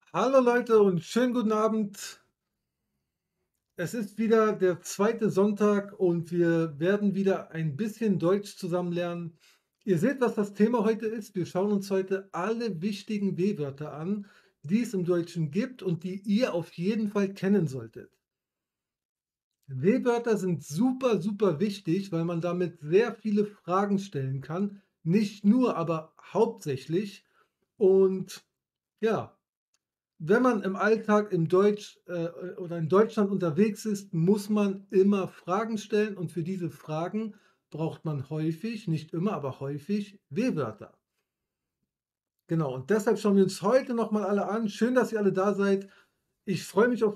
Hallo Leute und schönen guten Abend. Es ist wieder der zweite Sonntag und wir werden wieder ein bisschen Deutsch zusammen lernen. Ihr seht, was das Thema heute ist. Wir schauen uns heute alle wichtigen W-Wörter an, die es im Deutschen gibt und die ihr auf jeden Fall kennen solltet. W-Wörter sind super, super wichtig, weil man damit sehr viele Fragen stellen kann. Nicht nur, aber hauptsächlich. Und ja, wenn man im Alltag im Deutsch oder in Deutschland unterwegs ist, muss man immer Fragen stellen und für diese Fragen braucht man häufig, nicht immer, aber häufig W-Wörter. Genau, und deshalb schauen wir uns heute noch mal alle an. Schön, dass ihr alle da seid. Ich freue mich auf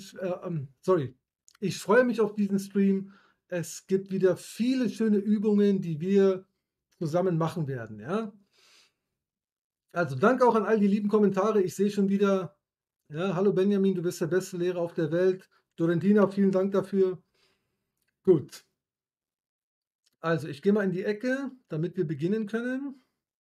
ich freue mich auf diesen Stream. Es gibt wieder viele schöne Übungen, die wir zusammen machen werden, ja? Also, danke auch an all die lieben Kommentare. Ich sehe schon wieder, ja, hallo Benjamin, du bist der beste Lehrer auf der Welt. Dorentina, vielen Dank dafür. Gut, also ich gehe mal in die Ecke, damit wir beginnen können.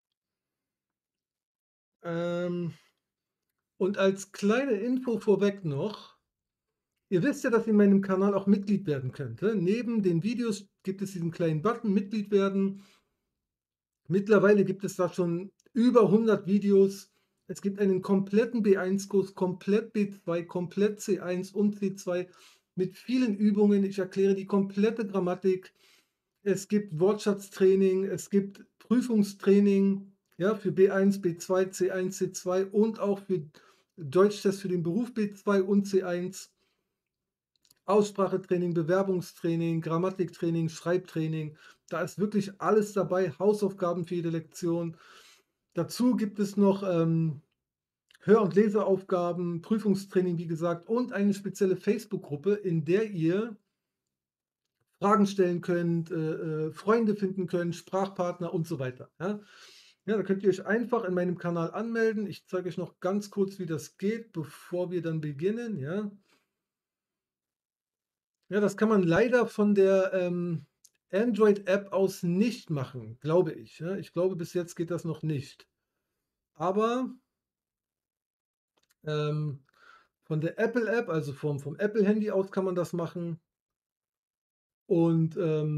Ähm, und als kleine Info vorweg noch, ihr wisst ja, dass ihr in meinem Kanal auch Mitglied werden könnt. Neben den Videos gibt es diesen kleinen Button Mitglied werden. Mittlerweile gibt es da schon über 100 Videos. Es gibt einen kompletten B1-Kurs, komplett B2, komplett C1 und C2 mit vielen Übungen. Ich erkläre die komplette Grammatik. Es gibt Wortschatztraining, es gibt Prüfungstraining, ja, für B1, B2, C1, C2 und auch für Deutschtest für den Beruf B2 und C1. Aussprachetraining, Bewerbungstraining, Grammatiktraining, Schreibtraining. Da ist wirklich alles dabei, Hausaufgaben für jede Lektion. Dazu gibt es noch Hör- und Leseaufgaben, Prüfungstraining, wie gesagt, und eine spezielle Facebook-Gruppe, in der ihr Fragen stellen könnt, Freunde finden könnt, Sprachpartner und so weiter. Ja? Ja, da könnt ihr euch einfach in meinem Kanal anmelden. Ich zeige euch noch ganz kurz, wie das geht, bevor wir dann beginnen. Ja, ja, das kann man leider von der Android-App aus nicht machen, glaube ich. Ja? Ich glaube, bis jetzt geht das noch nicht. Aber ähm, von der Apple-App, also vom Apple-Handy aus kann man das machen. Und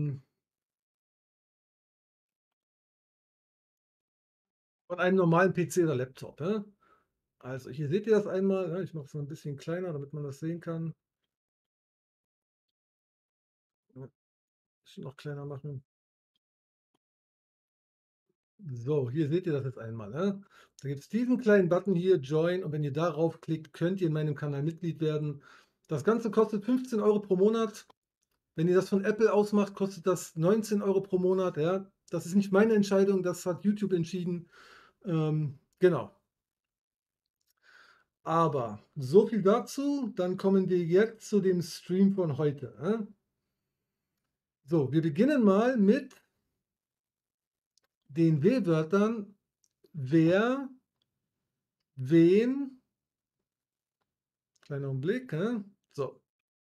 von einem normalen PC oder Laptop. Ja? Also hier seht ihr das einmal. Ja? Ich mache es mal ein bisschen kleiner, damit man das sehen kann. Ja, bisschen noch kleiner machen. So, hier seht ihr das jetzt einmal. Ja? Da gibt es diesen kleinen Button hier, Join. Und wenn ihr darauf klickt, könnt ihr in meinem Kanal Mitglied werden. Das Ganze kostet 15 Euro pro Monat. Wenn ihr das von Apple ausmacht, kostet das 19 Euro pro Monat. Ja? Das ist nicht meine Entscheidung, das hat YouTube entschieden. Genau. Aber so viel dazu. Dann kommen wir jetzt zu dem Stream von heute. Ja? So, wir beginnen mal mit den W-Wörtern wer, wen, kleiner Augenblick, so,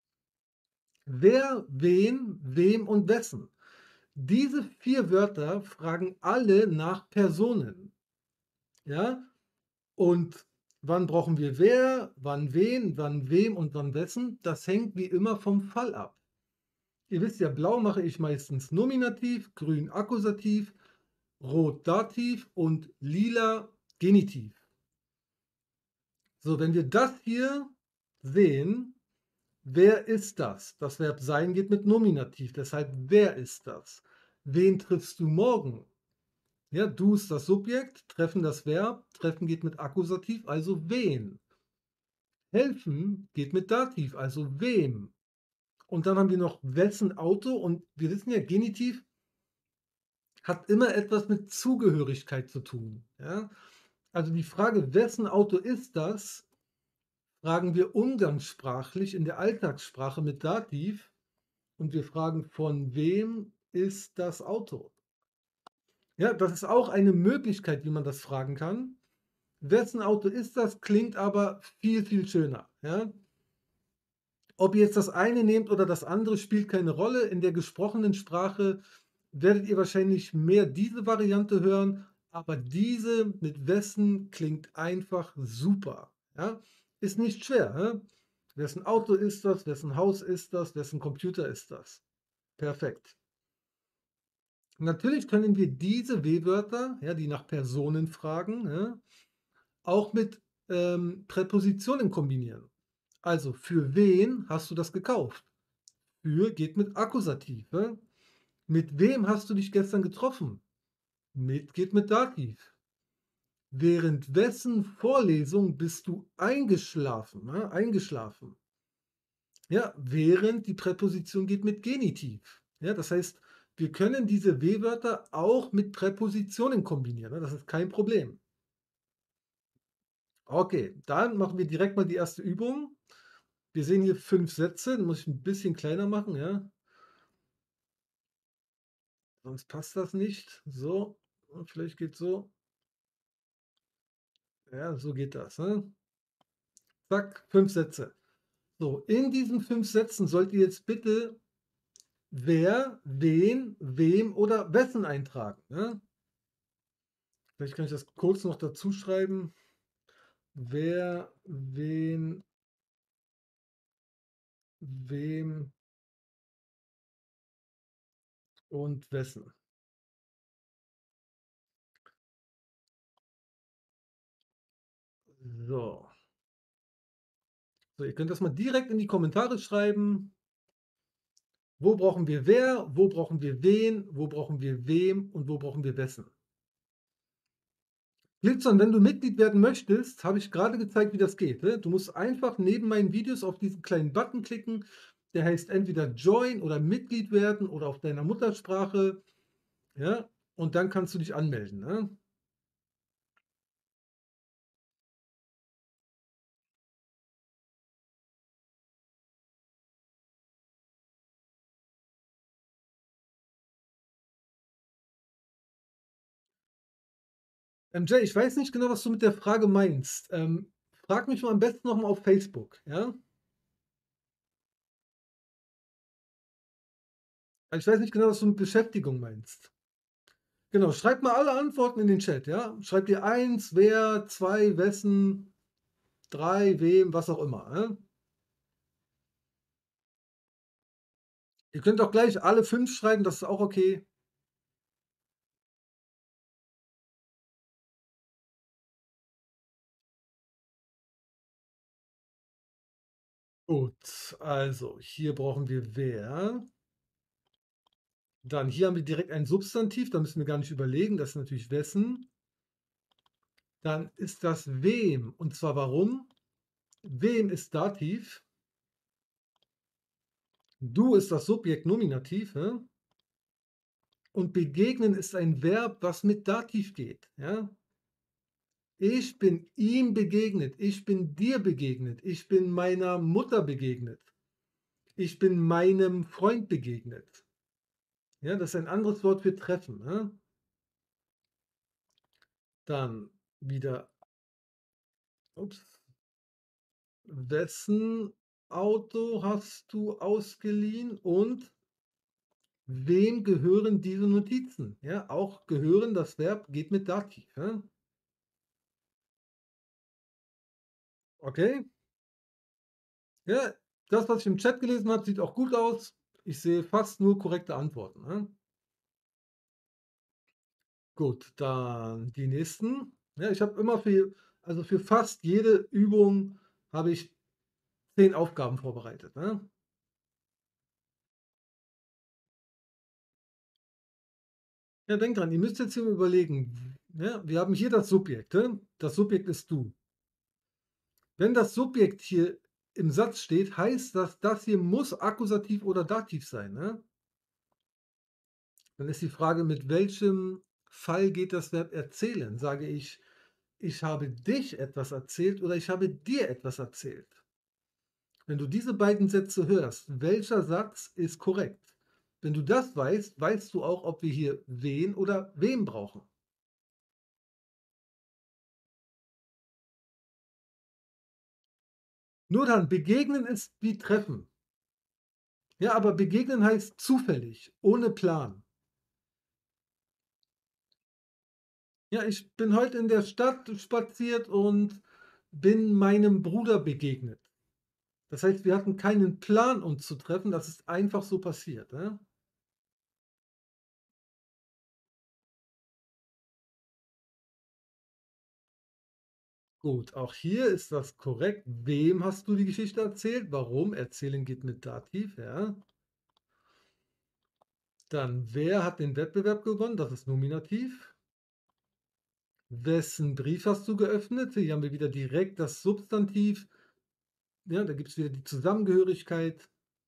wer, wen, wem und wessen. Diese vier Wörter fragen alle nach Personen, ja, und wann brauchen wir wer, wann wen, wann wem und wann wessen, das hängt wie immer vom Fall ab. Ihr wisst ja, blau mache ich meistens Nominativ, grün Akkusativ, rot Dativ und lila Genitiv. So, wenn wir das hier sehen, wer ist das? Das Verb sein geht mit Nominativ, deshalb wer ist das? Wen triffst du morgen? Ja, du ist das Subjekt, treffen das Verb, treffen geht mit Akkusativ, also wen. Helfen geht mit Dativ, also wem. Und dann haben wir noch wessen Auto und wir wissen ja, Genitiv hat immer etwas mit Zugehörigkeit zu tun. Ja? Also die Frage, wessen Auto ist das, fragen wir umgangssprachlich in der Alltagssprache mit Dativ und wir fragen, von wem ist das Auto? Ja, das ist auch eine Möglichkeit, wie man das fragen kann. Wessen Auto ist das, klingt aber viel, viel schöner. Ja? Ob ihr jetzt das eine nehmt oder das andere, spielt keine Rolle. In der gesprochenen Sprache werdet ihr wahrscheinlich mehr diese Variante hören, aber diese mit wessen klingt einfach super. Ja? Ist nicht schwer. Ne? Wessen Auto ist das? Wessen Haus ist das? Wessen Computer ist das? Perfekt. Natürlich können wir diese W-Wörter, ja, die nach Personen fragen, ja, auch mit Präpositionen kombinieren. Also, für wen hast du das gekauft? Für geht mit Akkusativ. Ja? Mit wem hast du dich gestern getroffen? Mit geht mit Dativ. Während wessen Vorlesung bist du eingeschlafen? Ja? Eingeschlafen. Ja, während die Präposition geht mit Genitiv. Ja, das heißt, wir können diese W-Wörter auch mit Präpositionen kombinieren. Ne? Das ist kein Problem. Okay, dann machen wir direkt mal die erste Übung. Wir sehen hier 5 Sätze, den muss ich ein bisschen kleiner machen, ja. Sonst passt das nicht. So, und vielleicht geht so. Ja, so geht das, ne? Zack, 5 Sätze. So, in diesen 5 Sätzen sollt ihr jetzt bitte wer, wen, wem oder wessen eintragen, ne? Vielleicht kann ich das kurz noch dazu schreiben. Wer, wen, wem und wessen. So. So, ihr könnt das mal direkt in die Kommentare schreiben. Wo brauchen wir wer, wo brauchen wir wen, wo brauchen wir wem und wo brauchen wir wessen. Glitzern, wenn du Mitglied werden möchtest, habe ich gerade gezeigt, wie das geht. Ne? Du musst einfach neben meinen Videos auf diesen kleinen Button klicken. Der heißt entweder Join oder Mitglied werden oder auf deiner Muttersprache. Ja? Und dann kannst du dich anmelden. Ne? Jay, ich weiß nicht genau, was du mit der Frage meinst. Frag mich mal am besten nochmal auf Facebook. Ja? Ich weiß nicht genau, was du mit Beschäftigung meinst. Genau, schreibt mal alle Antworten in den Chat, ja? Schreibt ihr eins, wer, zwei, wessen, drei, wem, was auch immer. Ja? Ihr könnt auch gleich alle 5 schreiben, das ist auch okay. Gut, also hier brauchen wir wer. Dann hier haben wir direkt ein Substantiv, da müssen wir gar nicht überlegen, das ist natürlich wessen. Dann ist das wem, und zwar warum? Wem ist Dativ? Du ist das Subjekt Nominativ, ja? Und begegnen ist ein Verb, was mit Dativ geht. Ja? Ich bin ihm begegnet, ich bin dir begegnet, ich bin meiner Mutter begegnet, ich bin meinem Freund begegnet. Ja, das ist ein anderes Wort für treffen. Ja? Dann wieder, ups, wessen Auto hast du ausgeliehen und wem gehören diese Notizen? Ja, auch gehören, das Verb geht mit Dativ. Ja? Okay? Ja, das, was ich im Chat gelesen habe, sieht auch gut aus. Ich sehe fast nur korrekte Antworten. Ne? Gut, dann die nächsten. Ja, ich habe immer also für fast jede Übung habe ich 10 Aufgaben vorbereitet. Ne? Ja, denkt dran, ihr müsst jetzt hier überlegen. Ja, wir haben hier das Subjekt. Ne? Das Subjekt ist du. Wenn das Subjekt hier im Satz steht, heißt das, das hier muss Akkusativ oder Dativ sein. Ne? Dann ist die Frage, mit welchem Fall geht das Verb erzählen? Sage ich habe dich etwas erzählt oder ich habe dir etwas erzählt. Wenn du diese beiden Sätze hörst, welcher Satz ist korrekt? Wenn du das weißt, weißt du auch, ob wir hier wen oder wem brauchen. Nur dann, begegnen ist wie treffen. Ja, aber begegnen heißt zufällig, ohne Plan. Ja, ich bin heute in der Stadt spaziert und bin meinem Bruder begegnet. Das heißt, wir hatten keinen Plan, uns zu treffen. Das ist einfach so passiert, ne? Gut, auch hier ist das korrekt. Wem hast du die Geschichte erzählt? Warum? Erzählen geht mit Dativ, ja. Dann, wer hat den Wettbewerb gewonnen? Das ist Nominativ. Wessen Brief hast du geöffnet? Hier haben wir wieder direkt das Substantiv. Ja, da gibt es wieder die Zusammengehörigkeit.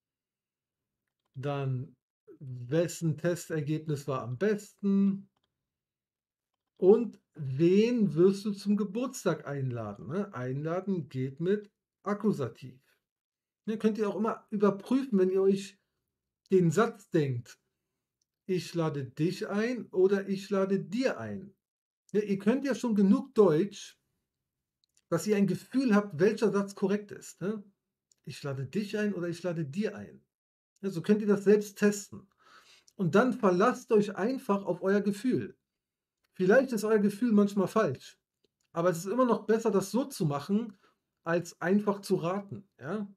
Dann, wessen Testergebnis war am besten? Und wen wirst du zum Geburtstag einladen? Ne? Einladen geht mit Akkusativ. Ja, könnt ihr auch immer überprüfen, wenn ihr euch den Satz denkt. Ich lade dich ein oder ich lade dir ein. Ja, ihr könnt ja schon genug Deutsch, dass ihr ein Gefühl habt, welcher Satz korrekt ist. Ne? Ich lade dich ein oder ich lade dir ein. Ja, so könnt ihr das selbst testen. Und dann verlasst euch einfach auf euer Gefühl. Vielleicht ist euer Gefühl manchmal falsch, aber es ist immer noch besser, das so zu machen, als einfach zu raten. Ja?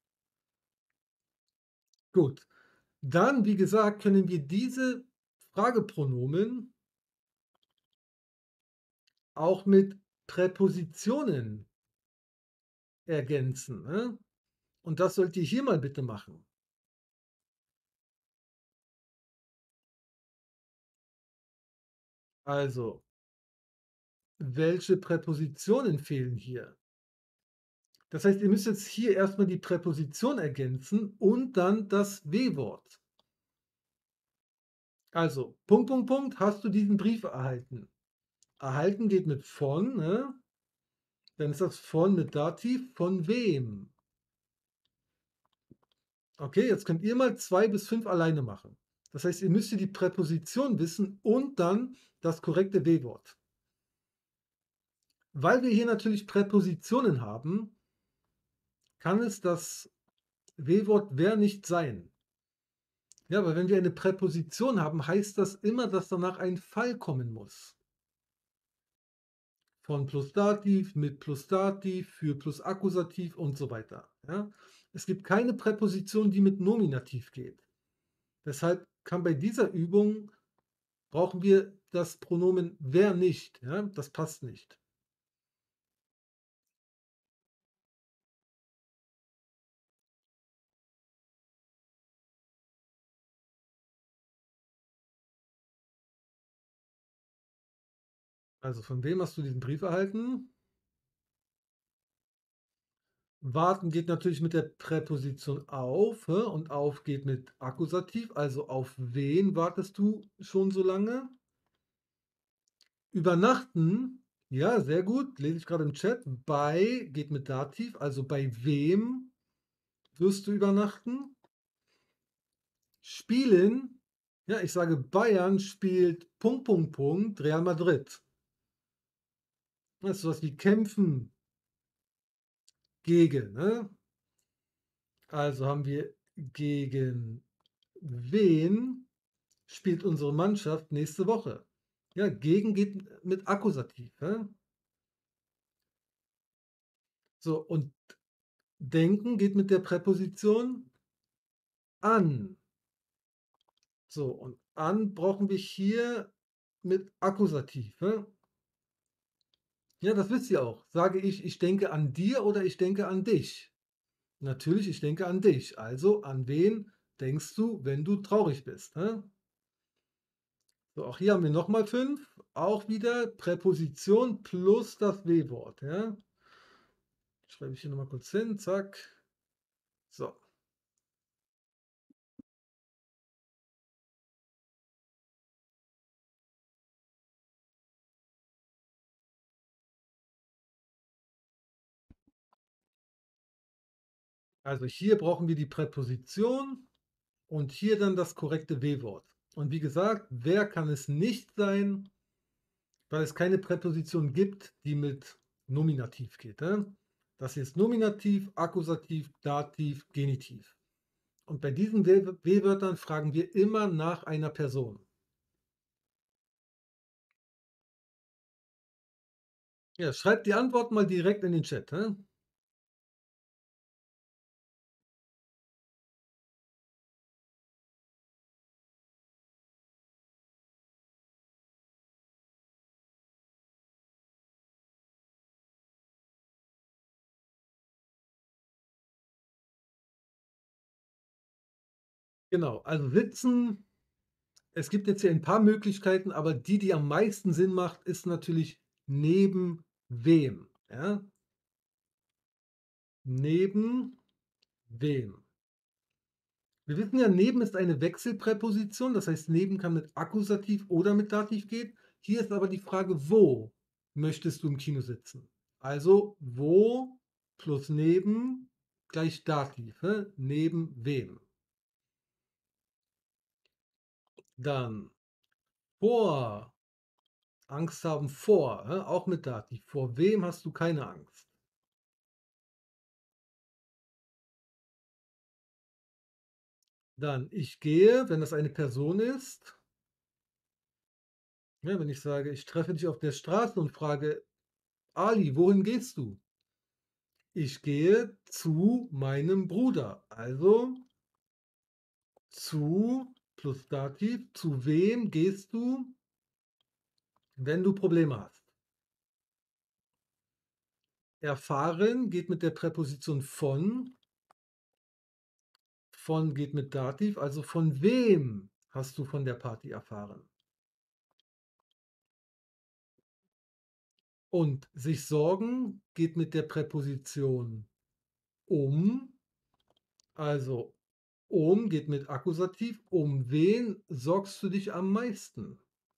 Gut. Dann, wie gesagt, können wir diese Fragepronomen auch mit Präpositionen ergänzen. Ne? Und das sollt ihr hier mal bitte machen. Also, welche Präpositionen fehlen hier? Das heißt, ihr müsst jetzt hier erstmal die Präposition ergänzen und dann das W-Wort. Also, Punkt, Punkt, Punkt, hast du diesen Brief erhalten? Erhalten geht mit von, ne? Dann ist das von mit Dativ, von wem? Okay, jetzt könnt ihr mal 2 bis 5 alleine machen. Das heißt, ihr müsst hier die Präposition wissen und dann das korrekte W-Wort. Weil wir hier natürlich Präpositionen haben, kann es das W-Wort wer nicht sein. Ja, aber wenn wir eine Präposition haben, heißt das immer, dass danach ein Fall kommen muss. Von plus Dativ, mit plus Dativ, für plus Akkusativ und so weiter. Ja? Es gibt keine Präposition, die mit Nominativ geht. Deshalb kann bei dieser Übung brauchen wir das Pronomen wer nicht. Ja? Das passt nicht. Also von wem hast du diesen Brief erhalten? Warten geht natürlich mit der Präposition auf, und auf geht mit Akkusativ. Also auf wen wartest du schon so lange? Übernachten, ja, sehr gut, lese ich gerade im Chat. Bei geht mit Dativ, also bei wem wirst du übernachten? Spielen, ja, ich sage Bayern spielt Punkt, Punkt, Punkt, Real Madrid. Das ist sowas wie kämpfen gegen, ne? Also haben wir gegen wen spielt unsere Mannschaft nächste Woche? Ja, gegen geht mit Akkusativ. Ja? So, und denken geht mit der Präposition an. So, und an brauchen wir hier mit Akkusativ. Ja? Ja, das wisst ihr auch. Sage ich denke an dir oder ich denke an dich? Natürlich, ich denke an dich. Also, an wen denkst du, wenn du traurig bist? Ne? So, auch hier haben wir nochmal 5. Auch wieder Präposition plus das W-Wort. Ja? Schreibe ich hier nochmal kurz hin. Zack. So. Also hier brauchen wir die Präposition und hier dann das korrekte W-Wort. Und wie gesagt, wer kann es nicht sein, weil es keine Präposition gibt, die mit Nominativ geht. Ne? Das hier ist Nominativ, Akkusativ, Dativ, Genitiv. Und bei diesen W-Wörtern fragen wir immer nach einer Person. Ja, schreibt die Antwort mal direkt in den Chat, hä? Genau, also sitzen, es gibt jetzt hier ein paar Möglichkeiten, aber die, die am meisten Sinn macht, ist natürlich neben wem, ja? Neben wem? Wir wissen ja, neben ist eine Wechselpräposition, das heißt, neben kann mit Akkusativ oder mit Dativ gehen. Hier ist aber die Frage, wo möchtest du im Kino sitzen? Also, wo plus neben gleich Dativ, hä? Neben wem? Dann vor, Angst haben vor, hä? Auch mit Dativ. Vor wem hast du keine Angst? Dann ich gehe, wenn das eine Person ist, ja, wenn ich sage, ich treffe dich auf der Straße und frage, Ali, wohin gehst du? Ich gehe zu meinem Bruder. Also zu plus Dativ. Zu wem gehst du, wenn du Probleme hast? Erfahren geht mit der Präposition von. Von geht mit Dativ. Also von wem hast du von der Party erfahren? Und sich sorgen geht mit der Präposition um. Also geht mit Akkusativ. Um wen sorgst du dich am meisten?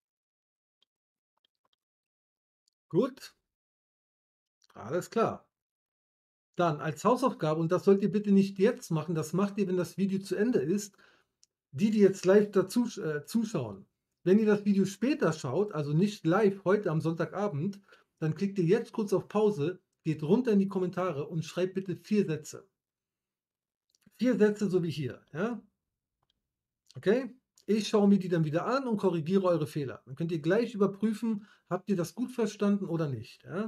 Gut, alles klar. Dann als Hausaufgabe, und das sollt ihr bitte nicht jetzt machen, das macht ihr, wenn das Video zu Ende ist, die jetzt live dazu zuschauen. Wenn ihr das Video später schaut, also nicht live heute am Sonntagabend, dann klickt ihr jetzt kurz auf Pause, geht runter in die Kommentare und schreibt bitte 4 Sätze. 4 Sätze, so wie hier. Ja? Okay? Ich schaue mir die dann wieder an und korrigiere eure Fehler. Dann könnt ihr gleich überprüfen, habt ihr das gut verstanden oder nicht. Ja?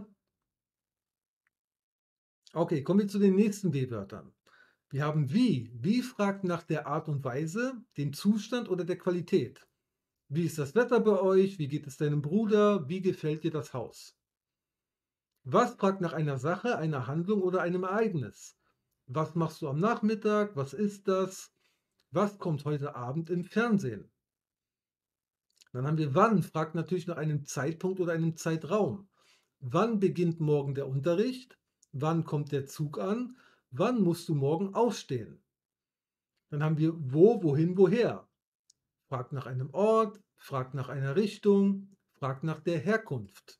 Okay, kommen wir zu den nächsten W-Wörtern. Wir haben wie. Wie fragt nach der Art und Weise, dem Zustand oder der Qualität. Wie ist das Wetter bei euch? Wie geht es deinem Bruder? Wie gefällt dir das Haus? Was fragt nach einer Sache, einer Handlung oder einem Ereignis? Was machst du am Nachmittag? Was ist das? Was kommt heute Abend im Fernsehen? Dann haben wir wann, fragt natürlich nach einem Zeitpunkt oder einem Zeitraum. Wann beginnt morgen der Unterricht? Wann kommt der Zug an? Wann musst du morgen aufstehen? Dann haben wir wo, wohin, woher. Fragt nach einem Ort, fragt nach einer Richtung, fragt nach der Herkunft.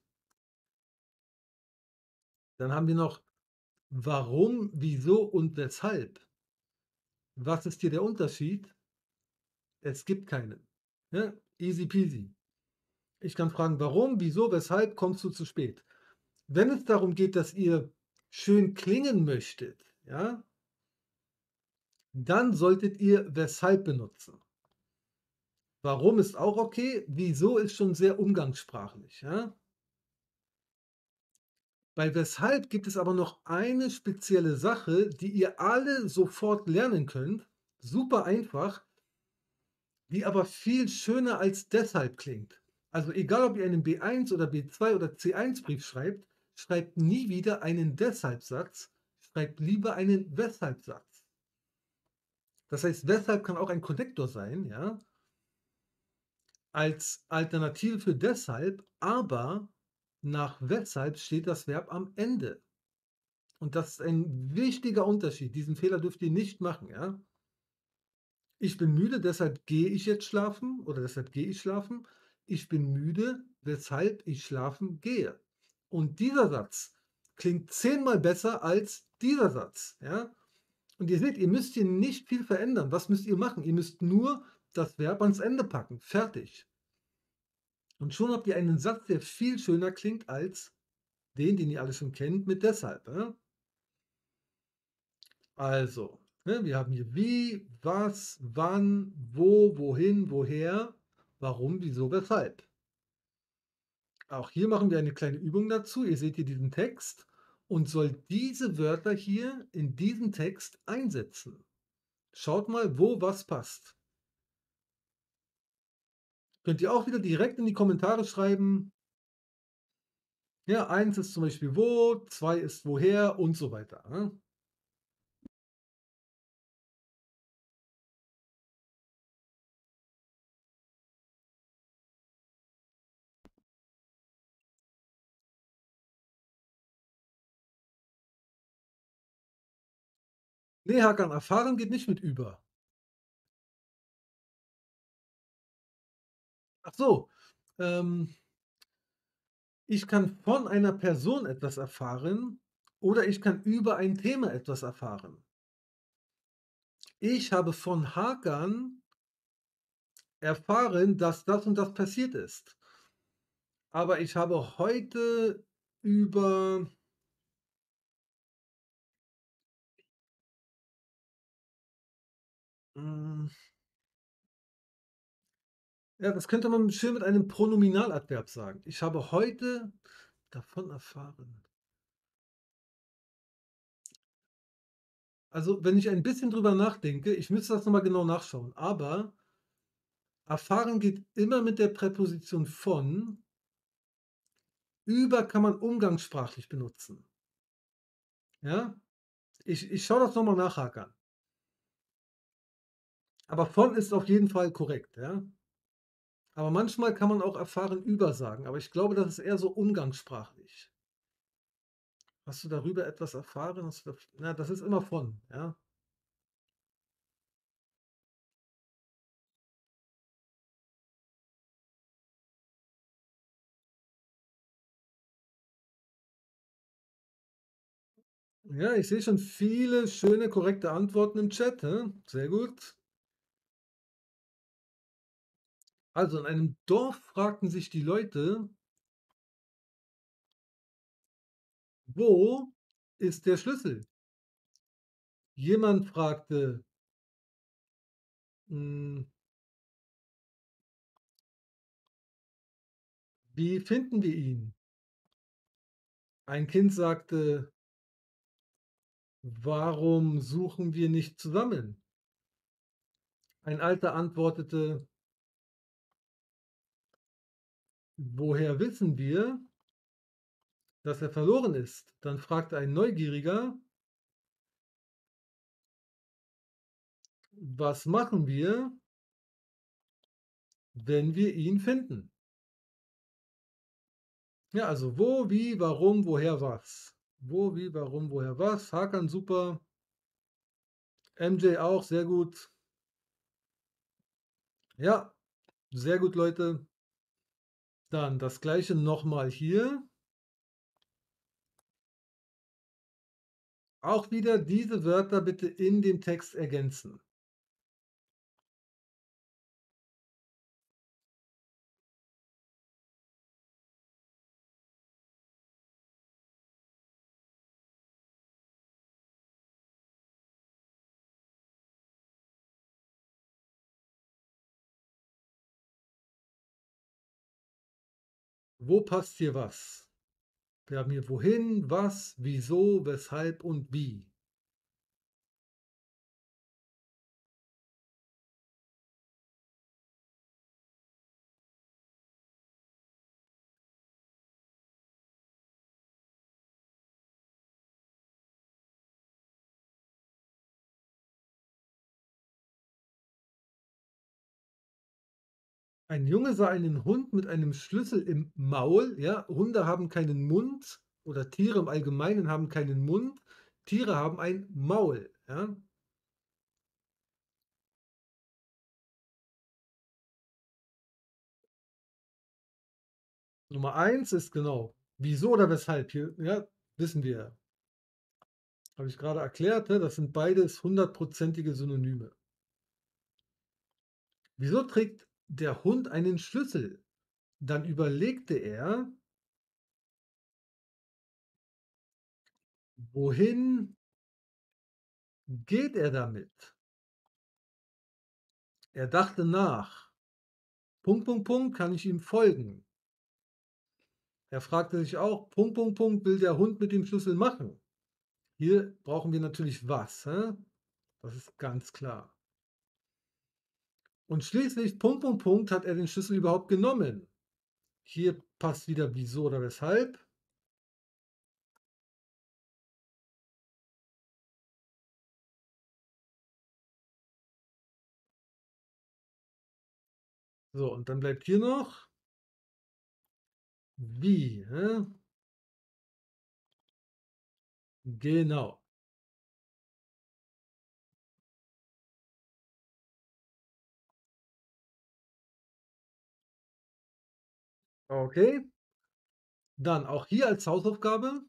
Dann haben wir noch warum, wieso und weshalb. Was ist hier der Unterschied? Es gibt keinen. Ja, easy peasy. Ich kann fragen, warum, wieso, weshalb kommst du zu spät? Wenn es darum geht, dass ihr schön klingen möchtet, ja, dann solltet ihr weshalb benutzen. Warum ist auch okay, wieso ist schon sehr umgangssprachlich. Ja? Bei weshalb gibt es aber noch eine spezielle Sache, die ihr alle sofort lernen könnt. Super einfach, die aber viel schöner als deshalb klingt. Also egal, ob ihr einen B1 oder B2 oder C1 Brief schreibt, schreibt nie wieder einen Deshalbsatz, schreibt lieber einen Weshalbsatz. Das heißt, weshalb kann auch ein Konnektor sein, ja, als Alternative für deshalb, aber nach weshalb steht das Verb am Ende. Und das ist ein wichtiger Unterschied. Diesen Fehler dürft ihr nicht machen, ja. Ich bin müde, deshalb gehe ich jetzt schlafen oder deshalb gehe ich schlafen. Ich bin müde, weshalb ich schlafen gehe. Und dieser Satz klingt 10-mal besser als dieser Satz, ja. Und ihr seht, ihr müsst hier nicht viel verändern. Was müsst ihr machen? Ihr müsst nur das Verb ans Ende packen. Fertig. Und schon habt ihr einen Satz, der viel schöner klingt als den ihr alle schon kennt, mit deshalb. Ja? Also, ne, wir haben hier wie, was, wann, wo, wohin, woher, warum, wieso, weshalb. Auch hier machen wir eine kleine Übung dazu. Ihr seht hier diesen Text und sollt diese Wörter hier in diesen Text einsetzen. Schaut mal, wo was passt. Könnt ihr auch wieder direkt in die Kommentare schreiben. Ja, 1 ist zum Beispiel wo, 2 ist woher und so weiter, ne? Ne, Hakan, erfahren geht nicht mit über. Ach so, ähm, ich kann von einer Person etwas erfahren oder ich kann über ein Thema etwas erfahren. Ich habe von Hakan erfahren, dass das und das passiert ist. Aber ich habe heute über hm, ja, das könnte man schön mit einem Pronominaladverb sagen. Ich habe heute davon erfahren. Also, wenn ich ein bisschen drüber nachdenke, ich müsste das noch mal genau nachschauen, aber erfahren geht immer mit der Präposition von. Über kann man umgangssprachlich benutzen. Ja? Ich schaue das noch mal nach, Hakan. Aber von ist auf jeden Fall korrekt, ja? Aber manchmal kann man auch erfahren über sagen, aber ich glaube, das ist eher so umgangssprachlich. Hast du darüber etwas erfahren? Hast du da das ist immer von, ja? Ja, ich sehe schon viele schöne, korrekte Antworten im Chat, hä? Sehr gut. Also, in einem Dorf fragten sich die Leute: „Wo ist der Schlüssel?“ Jemand fragte, hm: „Wie finden wir ihn?“ Ein Kind sagte: „Warum suchen wir nicht zusammen?“ Ein Alter antwortete: „Woher wissen wir, dass er verloren ist?“ Dann fragte ein Neugieriger: „Was machen wir, wenn wir ihn finden?“ Ja, also wo, wie, warum, woher, was. Wo, wie, warum, woher, was. Hakan super. MJ auch, sehr gut. Ja, sehr gut, Leute. Dann das gleiche nochmal hier. Auch wieder diese Wörter bitte in den Text ergänzen. Wo passt hier was? Wir haben hier wohin, was, wieso, weshalb und wie. Ein Junge sah einen Hund mit einem Schlüssel im Maul. Ja, Hunde haben keinen Mund oder Tiere im Allgemeinen haben keinen Mund. Tiere haben ein Maul. Ja. Nummer eins ist genau, wieso oder weshalb. Hier, ja, wissen wir. Habe ich gerade erklärt, ne? Das sind beides hundertprozentige Synonyme. Wieso trägt der Hund einen Schlüssel? Dann überlegte er, wohin geht er damit? Er dachte nach. Punkt, Punkt, Punkt, kann ich ihm folgen? Er fragte sich auch, Punkt, Punkt, Punkt, will der Hund mit dem Schlüssel machen? Hier brauchen wir natürlich was, hä? Das ist ganz klar. Und schließlich, Punkt, Punkt, Punkt, hat er den Schlüssel überhaupt genommen? Hier passt wieder wieso oder weshalb. So, und dann bleibt hier noch wie, hä? Genau. Okay. Dann auch hier als Hausaufgabe,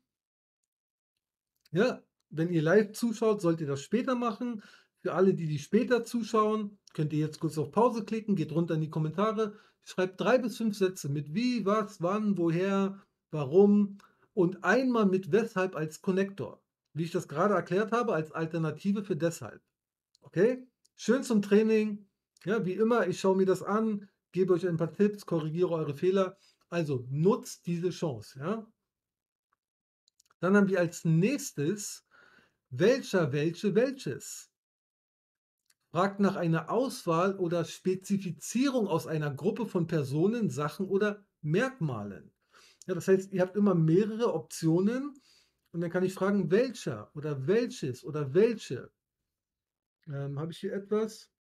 ja, wenn ihr live zuschaut, sollt ihr das später machen. Für alle, die später zuschauen, könnt ihr jetzt kurz auf Pause klicken, geht runter in die Kommentare, schreibt 3 bis 5 Sätze mit wie, was, wann, woher, warum und einmal mit weshalb als Konnektor. Wie ich das gerade erklärt habe, als Alternative für deshalb. Okay? Schön zum Training. Ja, wie immer, ich schaue mir das an, gebe euch ein paar Tipps, korrigiere eure Fehler. Also nutzt diese Chance. Ja? Dann haben wir als nächstes welcher, welche, welches. Fragt nach einer Auswahl oder Spezifizierung aus einer Gruppe von Personen, Sachen oder Merkmalen. Ja, das heißt, ihr habt immer mehrere Optionen und dann kann ich fragen, welcher oder welches oder welche. Habe ich hier etwas?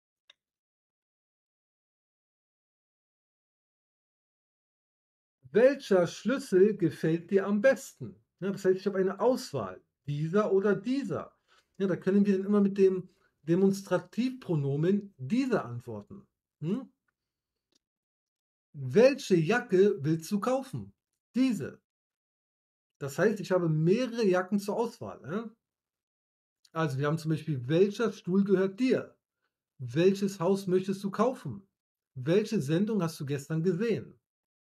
Welcher Schlüssel gefällt dir am besten? Ja, das heißt, ich habe eine Auswahl, dieser oder dieser. Ja, da können wir dann immer mit dem Demonstrativpronomen dieser antworten. Hm? Welche Jacke willst du kaufen? Diese. Das heißt, ich habe mehrere Jacken zur Auswahl. Ja? Also wir haben zum Beispiel, welcher Stuhl gehört dir? Welches Haus möchtest du kaufen? Welche Sendung hast du gestern gesehen?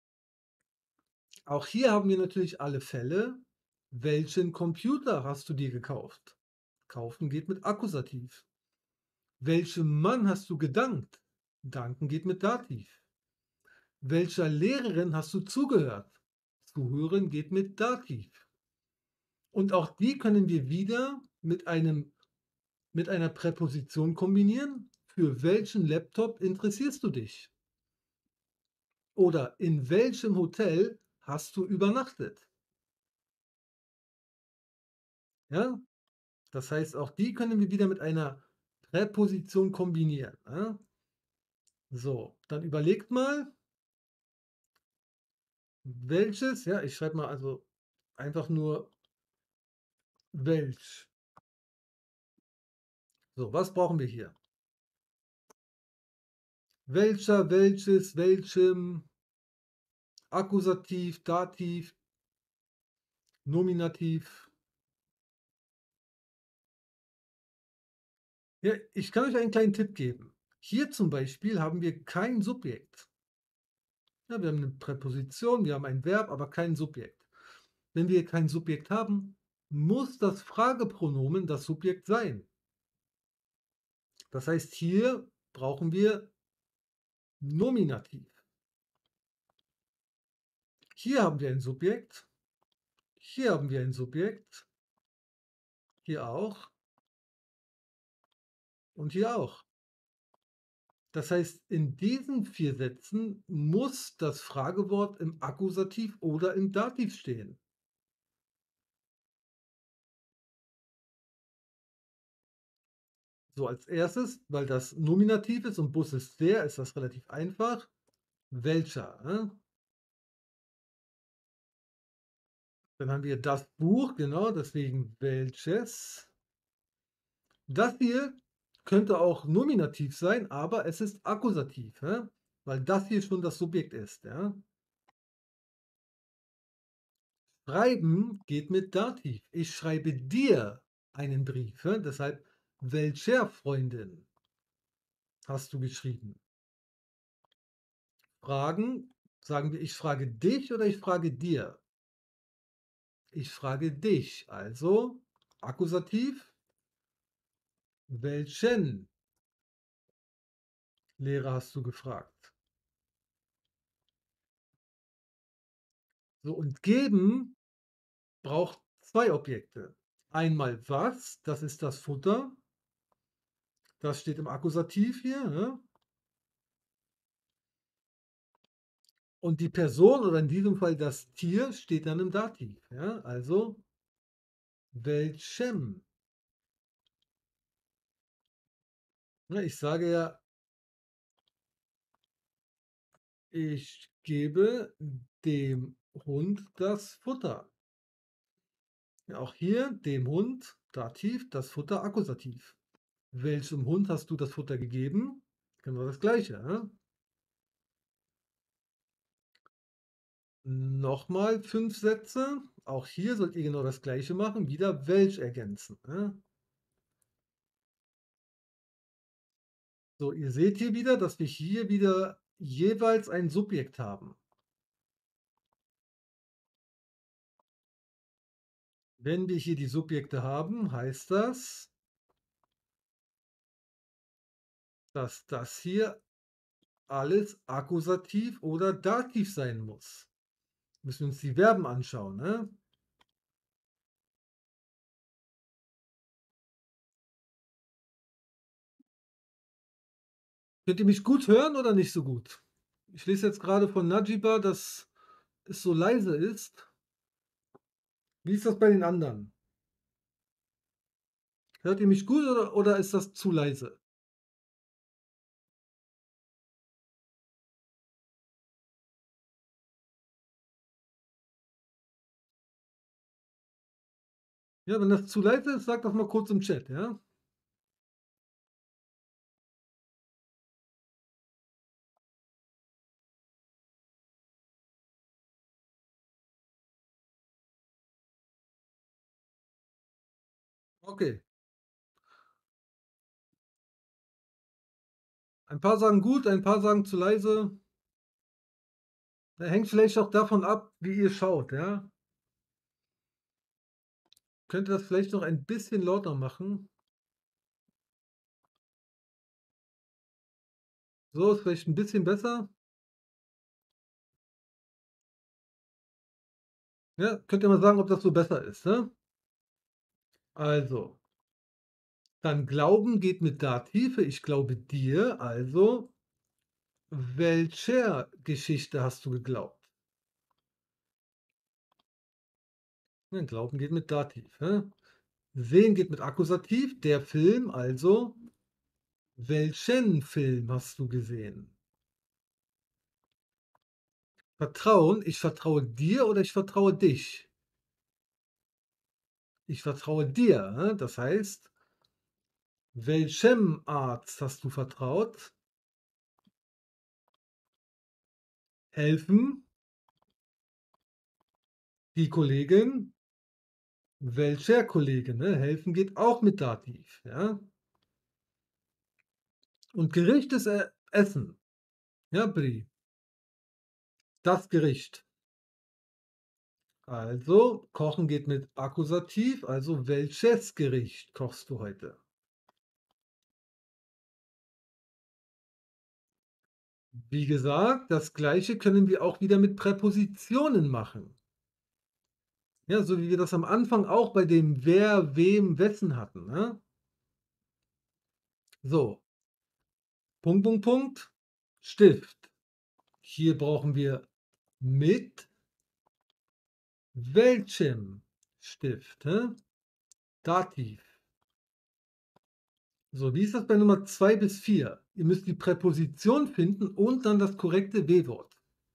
Auch hier haben wir natürlich alle Fälle. Welchen Computer hast du dir gekauft? Kaufen geht mit Akkusativ. Welchem Mann hast du gedankt? Danken geht mit Dativ. Welcher Lehrerin hast du zugehört? Zuhören geht mit Dativ. Und auch die können wir wieder mit einer Präposition kombinieren. Für welchen Laptop interessierst du dich? Oder in welchem Hotel hast du übernachtet? Ja, das heißt, auch die können wir wieder mit einer Präposition kombinieren. Ja? So, dann überlegt mal, welches, ja, ich schreibe mal also einfach nur welch. So, was brauchen wir hier? Welcher, welches, welchem, Akkusativ, Dativ, Nominativ. Ja, ich kann euch einen kleinen Tipp geben. Hier zum Beispiel haben wir kein Subjekt. Ja, wir haben eine Präposition, wir haben ein Verb, aber kein Subjekt. Wenn wir kein Subjekt haben, muss das Fragepronomen das Subjekt sein. Das heißt, hier brauchen wir Nominativ. Hier haben wir ein Subjekt, hier haben wir ein Subjekt, hier auch und hier auch. Das heißt, in diesen 4 Sätzen muss das Fragewort im Akkusativ oder im Dativ stehen. So, als erstes, weil das Nominativ ist und Bus ist der, ist das relativ einfach. Welcher? Dann haben wir das Buch, genau, deswegen welches. Das hier könnte auch Nominativ sein, aber es ist Akkusativ, weil das hier schon das Subjekt ist. Ja? Schreiben geht mit Dativ. Ich schreibe dir einen Brief. Ja? Deshalb, welcher Freundin hast du geschrieben? Fragen, sagen wir, ich frage dich oder ich frage dir? Ich frage dich. Also, Akkusativ, welchen Lehrer hast du gefragt? So, und geben braucht 2 Objekte. Einmal was, das ist das Futter. Das steht im Akkusativ hier, ne? Und die Person oder in diesem Fall das Tier steht dann im Dativ, ja? Also welchem. Ne, ich sage ja, ich gebe dem Hund das Futter. Ja, auch hier dem Hund Dativ, das Futter Akkusativ. Welchem Hund hast du das Futter gegeben? Genau das Gleiche. Ja? Nochmal 5 Sätze. Auch hier sollt ihr genau das Gleiche machen. Wieder welch ergänzen. Ja? So, ihr seht hier wieder, dass wir hier wieder jeweils ein Subjekt haben. Wenn wir hier die Subjekte haben, heißt das, dass das hier alles Akkusativ oder Dativ sein muss. Müssen wir uns die Verben anschauen. Ne? Könnt ihr mich gut hören oder nicht so gut? Ich lese jetzt gerade von Najiba, dass es so leise ist. Wie ist das bei den anderen? Hört ihr mich gut oder ist das zu leise? Ja, wenn das zu leise ist, sagt das mal kurz im Chat, ja? Okay. Ein paar sagen gut, ein paar sagen zu leise. Das hängt vielleicht auch davon ab, wie ihr schaut, ja? Könnt ihr das vielleicht noch ein bisschen lauter machen? So ist vielleicht ein bisschen besser. Ja, könnt ihr mal sagen, ob das so besser ist, ne? Also, dann Glauben geht mit Dative. Ich glaube dir, also welcher Geschichte hast du geglaubt? Ne, Glauben geht mit Dativ. Ne? Sehen geht mit Akkusativ. Der Film, also welchen Film hast du gesehen? Vertrauen, ich vertraue dir oder ich vertraue dich? Ich vertraue dir. Ne? Das heißt, welchem Arzt hast du vertraut? Helfen, die Kollegin, welcher Kollegin? Ne? Helfen geht auch mit Dativ. Ja? Und Gericht ist Essen. Ja, Brie. Das Gericht. Also, kochen geht mit Akkusativ, also welches Gericht kochst du heute? Wie gesagt, das gleiche können wir auch wieder mit Präpositionen machen. Ja, so wie wir das am Anfang auch bei dem wer, wem, wessen hatten. Ne? So, Punkt, Punkt, Punkt, Stift. Hier brauchen wir mit welchem Stift? Ne? Dativ. So, wie ist das bei Nummer 2 bis 4? Ihr müsst die Präposition finden und dann das korrekte W-Wort.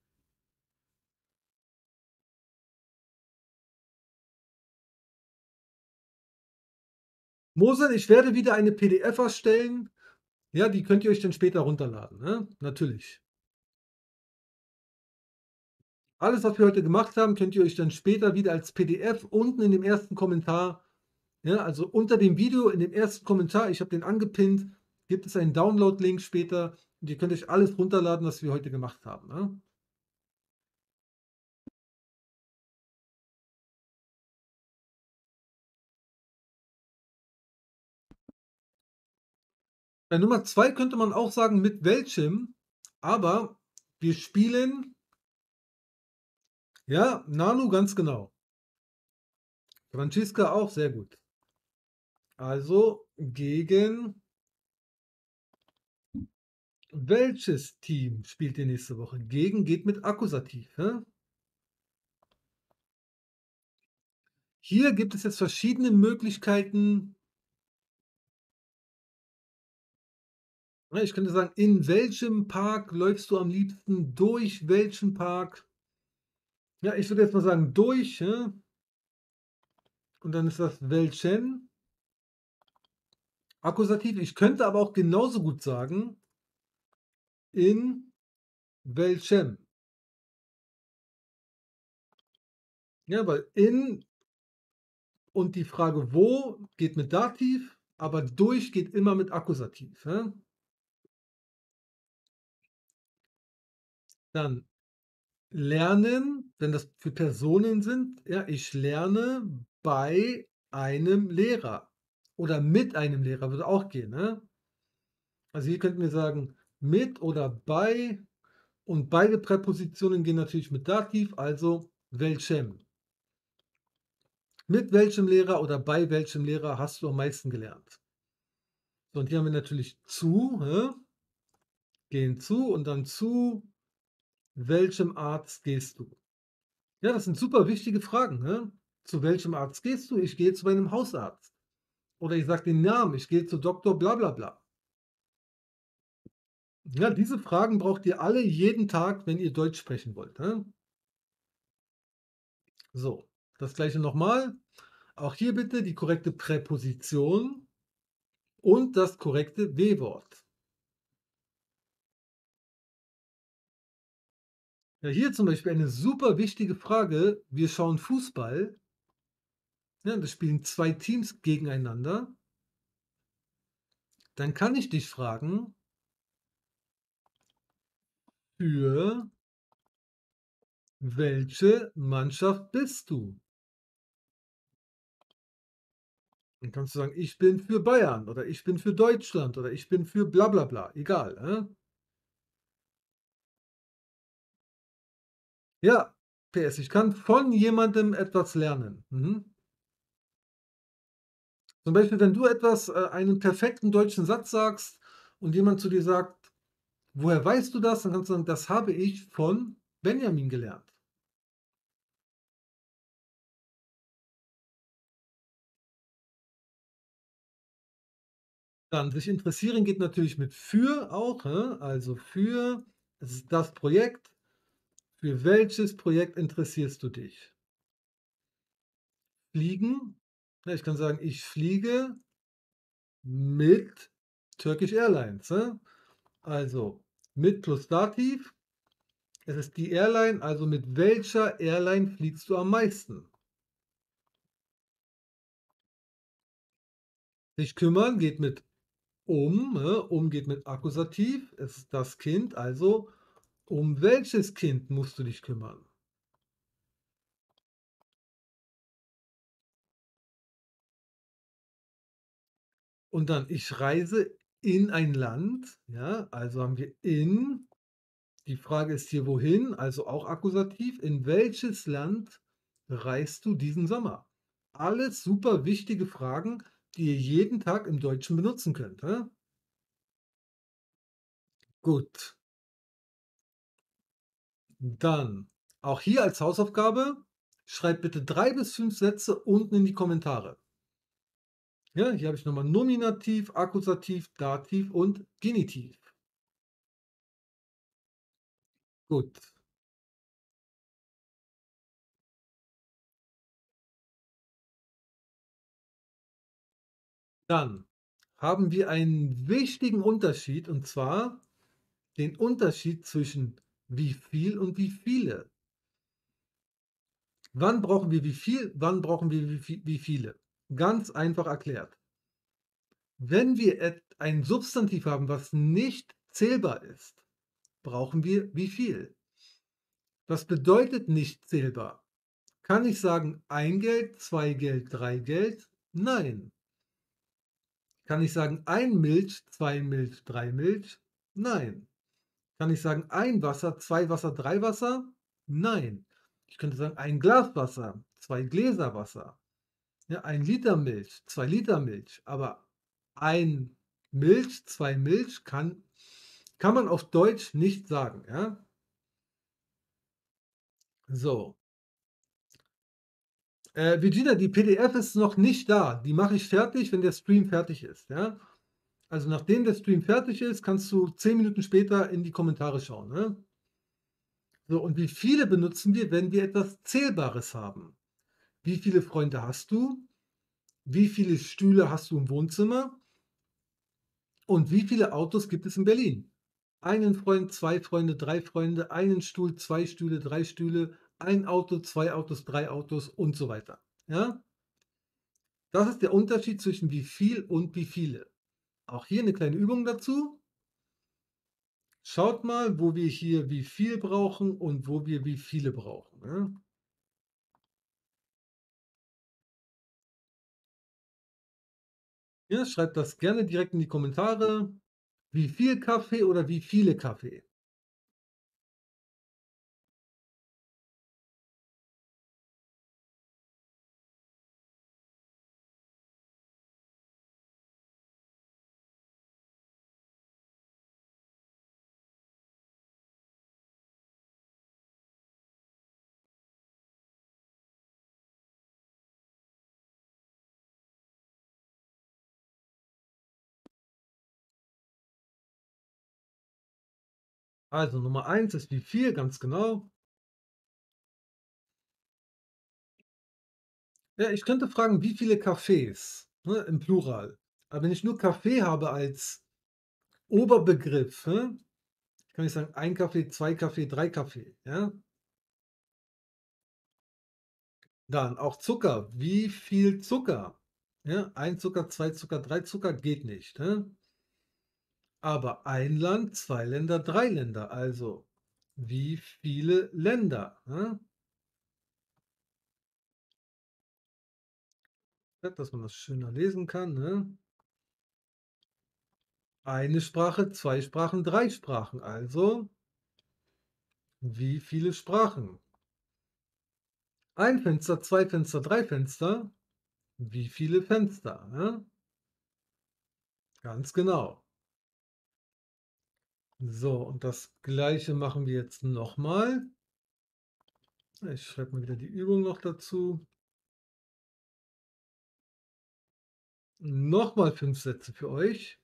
Mosen, ich werde wieder eine PDF erstellen. Ja, die könnt ihr euch dann später runterladen. Ne? Natürlich. Alles, was wir heute gemacht haben, könnt ihr euch dann später wieder als PDF unten in dem ersten Kommentar, ja, also unter dem Video in dem ersten Kommentar, ich habe den angepinnt, gibt es einen Download-Link später und ihr könnt euch alles runterladen, was wir heute gemacht haben. Ne? Bei Nummer 2 könnte man auch sagen, mit welchem, aber wir spielen Ja, Nanu, ganz genau. Franziska auch, sehr gut. Also gegen welches Team spielt ihr nächste Woche? Gegen geht mit Akkusativ. Hä? Hier gibt es jetzt verschiedene Möglichkeiten. Ja, ich könnte sagen, in welchem Park läufst du am liebsten? Durch welchen Park? Ja, ich würde jetzt mal sagen, durch. Ja? Und dann ist das welchen. Akkusativ. Ich könnte aber auch genauso gut sagen, in welchem. Ja, weil in und die Frage wo geht mit Dativ, aber durch geht immer mit Akkusativ. Ja? Dann lernen, wenn das für Personen sind, ja, ich lerne bei einem Lehrer oder mit einem Lehrer würde auch gehen. Ne? Also hier könnten wir sagen mit oder bei und beide Präpositionen gehen natürlich mit Dativ, also welchem. Mit welchem Lehrer oder bei welchem Lehrer hast du am meisten gelernt? So, und hier haben wir natürlich zu, gehen zu und dann zu welchem Arzt gehst du? Ja, das sind super wichtige Fragen. Zu welchem Arzt gehst du? Ich gehe zu meinem Hausarzt. Oder ich sage den Namen, ich gehe zu Doktor bla bla bla. Ja, diese Fragen braucht ihr alle jeden Tag, wenn ihr Deutsch sprechen wollt. So, das gleiche nochmal. Auch hier bitte die korrekte Präposition und das korrekte W-Wort. Ja, hier zum Beispiel eine super wichtige Frage. Wir schauen Fußball. Ja, das spielen zwei Teams gegeneinander. Dann kann ich dich fragen, für welche Mannschaft bist du? Dann kannst du sagen, ich bin für Bayern oder ich bin für Deutschland oder ich bin für bla bla bla. Egal. Ja, PS, ich kann von jemandem etwas lernen. Zum Beispiel, wenn du einen perfekten deutschen Satz sagst und jemand zu dir sagt, woher weißt du das? Dann kannst du sagen, das habe ich von Benjamin gelernt. Dann sich interessieren geht natürlich mit für auch. Also für, es ist das Projekt. Für welches Projekt interessierst du dich? Fliegen. Ja, ich kann sagen, ich fliege mit Turkish Airlines. Also mit plus Dativ. Es ist die Airline, also mit welcher Airline fliegst du am meisten? Sich kümmern geht mit um geht mit Akkusativ, es ist das Kind, also um welches Kind musst du dich kümmern? Und dann, ich reise in ein Land, ja, also haben wir in, die Frage ist hier wohin, also auch Akkusativ, in welches Land reist du diesen Sommer? Alles super wichtige Fragen, die ihr jeden Tag im Deutschen benutzen könnt. Gut, dann auch hier als Hausaufgabe, schreibt bitte 3 bis 5 Sätze unten in die Kommentare. Ja, hier habe ich nochmal Nominativ, Akkusativ, Dativ und Genitiv. Gut, dann haben wir einen wichtigen Unterschied und zwar den Unterschied zwischen wie viel und wie viele. Wann brauchen wir wie viel? Wann brauchen wir wie viele? Ganz einfach erklärt. Wenn wir ein Substantiv haben, was nicht zählbar ist, brauchen wir wie viel? Was bedeutet nicht zählbar? Kann ich sagen ein Geld, zwei Geld, drei Geld? Nein. Kann ich sagen ein Milch, zwei Milch, drei Milch? Nein. Kann ich sagen ein Wasser, zwei Wasser, drei Wasser? Nein. Ich könnte sagen, ein Glas Wasser, 2 Gläser Wasser, ja, 1 Liter Milch, 2 Liter Milch, aber ein Milch, 2 Milch kann man auf Deutsch nicht sagen, ja? So. Virginia, die PDF ist noch nicht da. Die mache ich fertig, wenn der Stream fertig ist, ja? Also nachdem der Stream fertig ist, kannst du 10 Minuten später in die Kommentare schauen, ne? So, und wie viele benutzen wir, wenn wir etwas Zählbares haben? Wie viele Freunde hast du? Wie viele Stühle hast du im Wohnzimmer? Und wie viele Autos gibt es in Berlin? Einen Freund, 2 Freunde, 3 Freunde, einen Stuhl, 2 Stühle, 3 Stühle, ein Auto, 2 Autos, 3 Autos und so weiter. Ja? Das ist der Unterschied zwischen wie viel und wie viele. Auch hier eine kleine Übung dazu. Schaut mal, wo wir hier wie viel brauchen und wo wir wie viele brauchen. Ne? Ja, schreibt das gerne direkt in die Kommentare. Wie viel Kaffee oder wie viele Kaffee? Also Nummer 1 ist wie viel, ganz genau. Ja, ich könnte fragen, wie viele Cafés, ne, im Plural. Aber wenn ich nur Kaffee habe als Oberbegriff, ne, kann ich sagen, ein Kaffee, 2 Kaffee, 3 Kaffee. Ja? Dann auch Zucker. Wie viel Zucker? Ja, 1 Zucker, 2 Zucker, 3 Zucker geht nicht. Ne? Aber ein Land, 2 Länder, 3 Länder. Also wie viele Länder? Ne? Ja, dass man das schöner lesen kann. Ne? Eine Sprache, 2 Sprachen, 3 Sprachen. Also wie viele Sprachen? Ein Fenster, 2 Fenster, 3 Fenster. Wie viele Fenster? Ne? Ganz genau. So, und das Gleiche machen wir jetzt nochmal. Ich schreibe mal wieder die Übung noch dazu. Nochmal 5 Sätze für euch.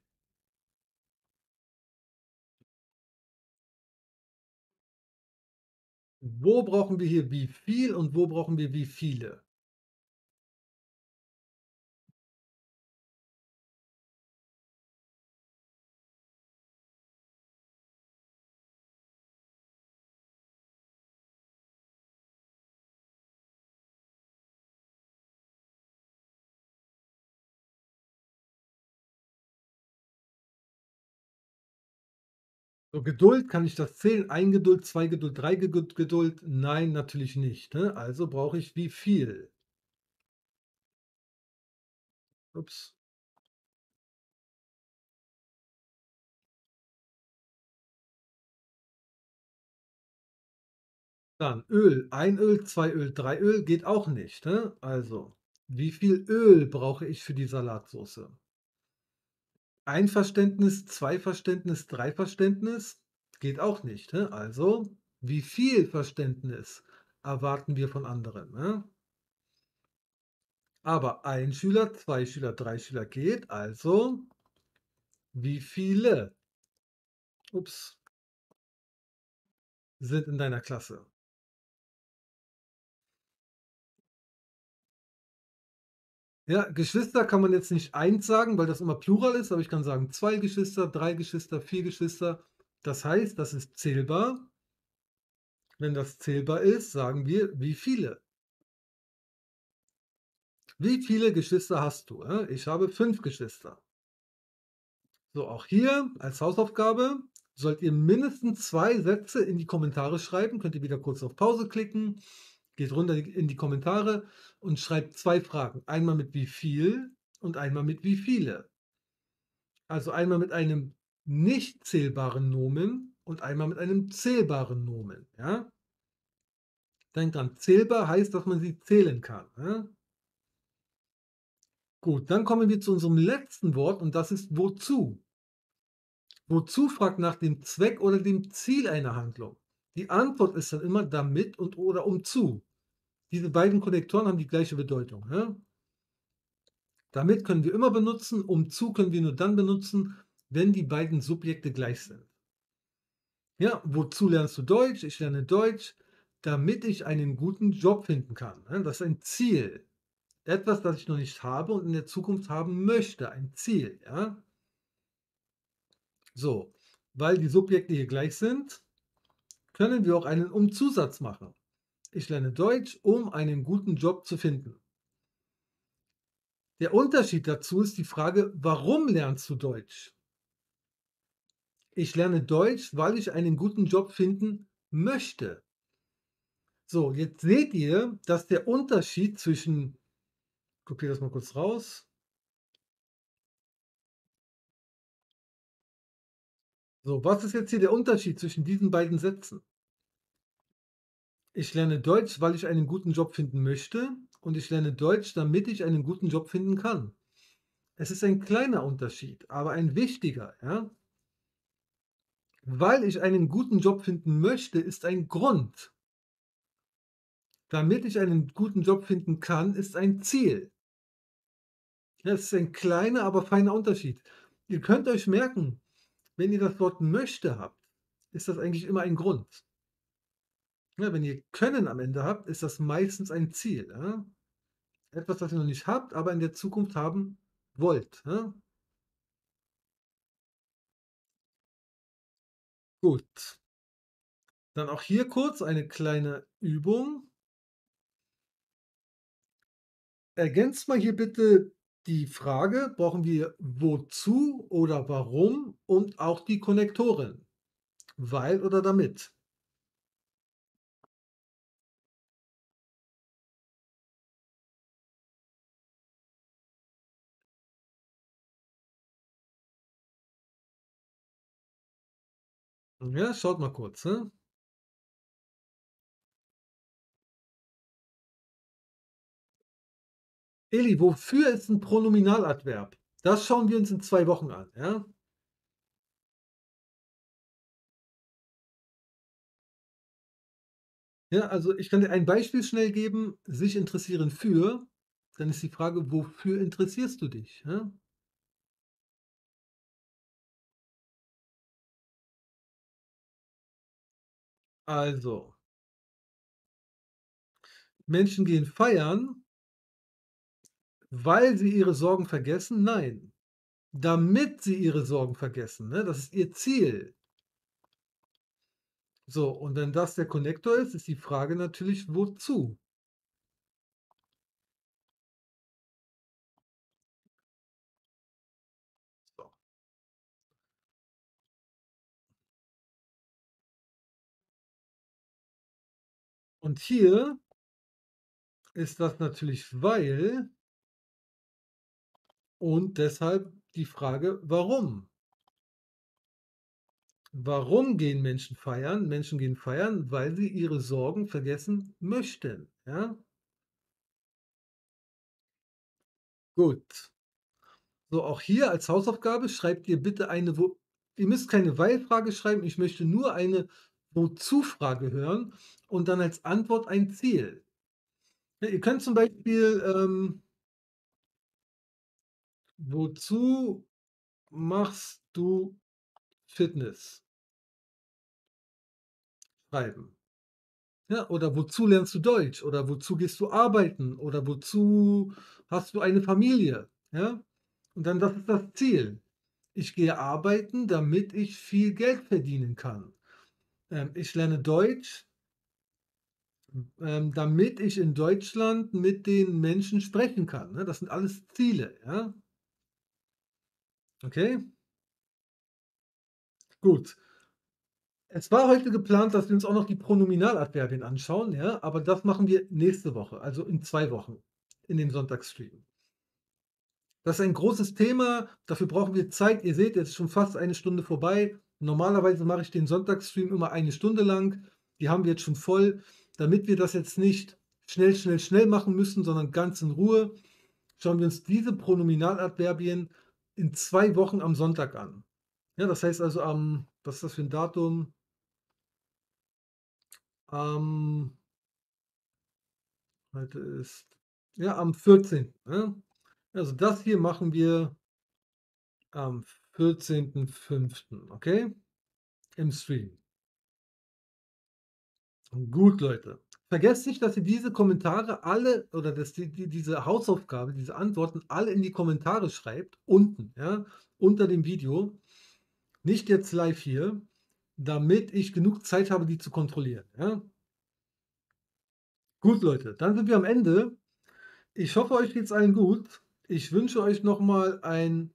Wo brauchen wir hier wie viel und wo brauchen wir wie viele? So, Geduld, kann ich das zählen? Ein Geduld, 2 Geduld, 3 Geduld? Nein, natürlich nicht. Ne? Also brauche ich wie viel? Ups. Dann Öl. Ein Öl, 2 Öl, 3 Öl geht auch nicht. Ne? Also, wie viel Öl brauche ich für die Salatsauce? Ein Verständnis, 2 Verständnis, 3 Verständnis geht auch nicht. Ne? Also, wie viel Verständnis erwarten wir von anderen? Ne? Aber ein Schüler, 2 Schüler, 3 Schüler geht. Also, wie viele, ups, sind in deiner Klasse? Ja, Geschwister kann man jetzt nicht eins sagen, weil das immer Plural ist, aber ich kann sagen 2 Geschwister, 3 Geschwister, 4 Geschwister. Das heißt, das ist zählbar. Wenn das zählbar ist, sagen wir, wie viele. Wie viele Geschwister hast du? Ich habe 5 Geschwister. So, auch hier als Hausaufgabe sollt ihr mindestens 2 Sätze in die Kommentare schreiben. Könnt ihr wieder kurz auf Pause klicken, geht runter in die Kommentare und schreibt 2 Fragen. Einmal mit wie viel und einmal mit wie viele. Also einmal mit einem nicht zählbaren Nomen und einmal mit einem zählbaren Nomen. Ja? Denk dran, zählbar heißt, dass man sie zählen kann, ja? Gut, dann kommen wir zu unserem letzten Wort und das ist wozu. Wozu fragt nach dem Zweck oder dem Ziel einer Handlung. Die Antwort ist dann immer damit und oder um zu. Diese beiden Konnektoren haben die gleiche Bedeutung, ja? Damit können wir immer benutzen, um zu können wir nur dann benutzen, wenn die beiden Subjekte gleich sind. Ja, wozu lernst du Deutsch? Ich lerne Deutsch, damit ich einen guten Job finden kann. Ne? Das ist ein Ziel. Etwas, das ich noch nicht habe und in der Zukunft haben möchte. Ein Ziel. Ja? So, weil die Subjekte hier gleich sind, können wir auch einen Umzusatz machen. Ich lerne Deutsch, um einen guten Job zu finden. Der Unterschied dazu ist die Frage, warum lernst du Deutsch? Ich lerne Deutsch, weil ich einen guten Job finden möchte. So, jetzt seht ihr, dass der Unterschied zwischen, ich kopiere das mal kurz raus. So, was ist jetzt hier der Unterschied zwischen diesen beiden Sätzen? Ich lerne Deutsch, weil ich einen guten Job finden möchte und ich lerne Deutsch, damit ich einen guten Job finden kann. Es ist ein kleiner Unterschied, aber ein wichtiger, ja? Weil ich einen guten Job finden möchte, ist ein Grund. Damit ich einen guten Job finden kann, ist ein Ziel. Ja, es ist ein kleiner, aber feiner Unterschied. Ihr könnt euch merken, wenn ihr das Wort möchte habt, ist das eigentlich immer ein Grund. Ja, wenn ihr können am Ende habt, ist das meistens ein Ziel. Ja? Etwas, das ihr noch nicht habt, aber in der Zukunft haben wollt. Ja? Gut. Dann auch hier kurz eine kleine Übung. Ergänzt mal hier bitte die Frage, brauchen wir wozu oder warum und auch die Konnektoren. Weil oder damit. Ja, schaut mal kurz. Ne? Eli, wofür ist ein Pronominaladverb? Das schauen wir uns in 2 Wochen an. Ja? Ja, also ich kann dir ein Beispiel schnell geben, sich interessieren für, dann ist die Frage, wofür interessierst du dich? Ja? Also, Menschen gehen feiern, weil sie ihre Sorgen vergessen? Nein, damit sie ihre Sorgen vergessen. Ne? Das ist ihr Ziel. So, und wenn das der Konnektor ist, ist die Frage natürlich, wozu? So. Und hier ist das natürlich weil und deshalb die Frage, warum? Warum gehen Menschen feiern? Menschen gehen feiern, weil sie ihre Sorgen vergessen möchten. Ja, gut. So, auch hier als Hausaufgabe schreibt ihr bitte eine, wo ihr müsst keine Weil-Frage schreiben, ich möchte nur eine Wozu-Frage hören und dann als Antwort ein Ziel. Ja, ihr könnt zum Beispiel, wozu machst du Fitness schreiben? Ja, oder wozu lernst du Deutsch? Oder wozu gehst du arbeiten? Oder wozu hast du eine Familie? Ja? Und dann, das ist das Ziel. Ich gehe arbeiten, damit ich viel Geld verdienen kann. Ich lerne Deutsch, damit ich in Deutschland mit den Menschen sprechen kann. Ne? Das sind alles Ziele. Ja? Okay, gut. Es war heute geplant, dass wir uns auch noch die Pronominaladverbien anschauen, ja, aber das machen wir nächste Woche, also in 2 Wochen, in dem Sonntagsstream. Das ist ein großes Thema, dafür brauchen wir Zeit. Ihr seht, jetzt ist schon fast eine Stunde vorbei. Normalerweise mache ich den Sonntagsstream immer eine Stunde lang. Die haben wir jetzt schon voll. damit wir das jetzt nicht schnell, schnell, schnell machen müssen, sondern ganz in Ruhe, schauen wir uns diese Pronominaladverbien in 2 Wochen am Sonntag an. Ja, das heißt also am was ist das für 'n Datum? Am Heute ist ja, am 14., ne? Also, das hier machen wir am 14.05., okay? Im Stream. Gut, Leute. Vergesst nicht, dass ihr diese Kommentare alle oder dass diese Hausaufgabe, diese Antworten alle in die Kommentare schreibt, unten, ja, unter dem Video. Nicht jetzt live hier, damit ich genug Zeit habe, die zu kontrollieren, ja? Gut, Leute, dann sind wir am Ende. Ich hoffe, euch geht's allen gut. Ich wünsche euch noch mal ein,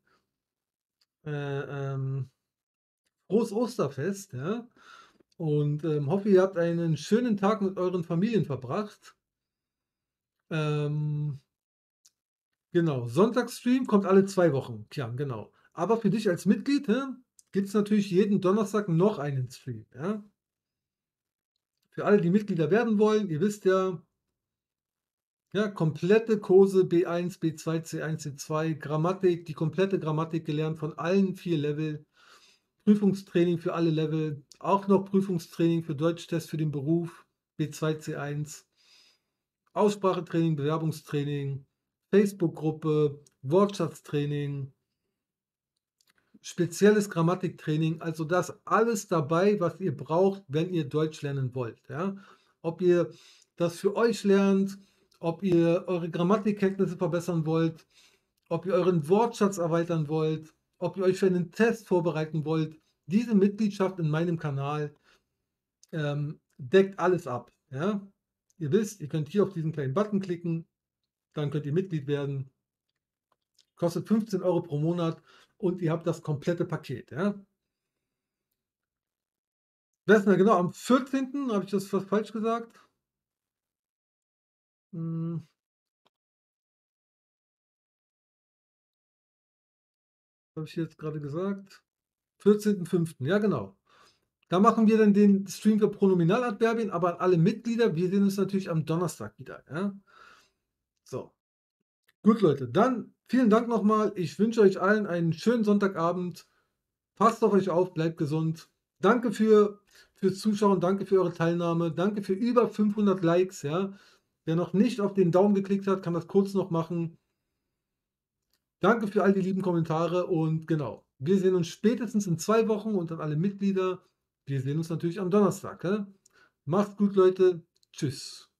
ähm, frohes Osterfest, ja? Und, hoffe, ihr habt einen schönen Tag mit euren Familien verbracht. Ähm, genau, Sonntagsstream kommt alle 2 Wochen, ja, genau. Aber für dich als Mitglied, ne, gibt's natürlich jeden Donnerstag noch einen Stream, ja? Für alle, die Mitglieder werden wollen, ihr wisst ja, ja, komplette Kurse B1, B2, C1, C2, Grammatik, die komplette Grammatik gelernt von allen 4 Level, Prüfungstraining für alle Level, auch noch Prüfungstraining für Deutschtest für den Beruf, B2, C1, Aussprachetraining, Bewerbungstraining, Facebook-Gruppe, Wortschatztraining, spezielles Grammatiktraining, also das alles dabei, was ihr braucht, wenn ihr Deutsch lernen wollt, ja? Ob ihr das für euch lernt, ob ihr eure Grammatikkenntnisse verbessern wollt, ob ihr euren Wortschatz erweitern wollt, ob ihr euch für einen Test vorbereiten wollt. Diese Mitgliedschaft in meinem Kanal, deckt alles ab, ja? Ihr wisst, ihr könnt hier auf diesen kleinen Button klicken, dann könnt ihr Mitglied werden. Kostet 15 € pro Monat und ihr habt das komplette Paket, ja? Wer ist denn genau am 14.? Habe ich das was falsch gesagt? Hm, was habe ich jetzt gerade gesagt? 14.05., ja genau. Da machen wir dann den Stream für Pronominaladverbien, aber an alle Mitglieder, wir sehen uns natürlich am Donnerstag wieder, ja? So, gut, Leute, dann vielen Dank noch mal. Ich wünsche euch allen einen schönen Sonntagabend. Passt auf euch auf, bleibt gesund. Danke fürs Zuschauen, danke für eure Teilnahme, danke für über 500 Likes, ja. Wer noch nicht auf den Daumen geklickt hat, kann das kurz noch machen. Danke für all die lieben Kommentare und genau, wir sehen uns spätestens in 2 Wochen und an alle Mitglieder, wir sehen uns natürlich am Donnerstag, gell? Macht's gut, Leute. Tschüss.